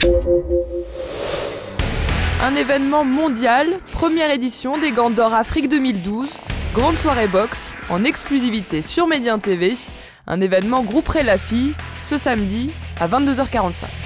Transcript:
Un événement mondial, première édition des Gants d'Or Afrique 2012, grande soirée boxe, en exclusivité sur Médien TV, un événement grouperait la fille, ce samedi à 22h45.